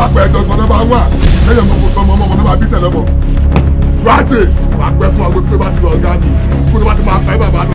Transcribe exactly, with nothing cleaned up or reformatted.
pẹ́ ẹ̀dọ́gbọ̀n náà bá wà lẹ́yìn ọmọ kò sọ ọmọ ọmọ náà bá bí tẹ̀lé mọ́. Duarte wà pẹ́ fún àwọn pé bá ti lọ ọ̀gá mi kó tó bá ti máa pa ẹ́ bàbá mi.